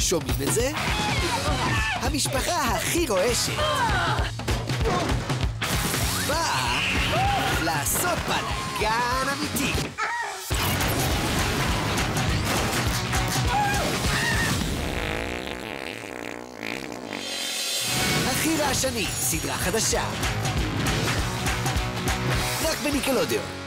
שומעים את זה? המשפחה הכי רועשת באה לעשות בלגן אמיתי. הכי רעשני, סדרה חדשה רק בניקלודיון.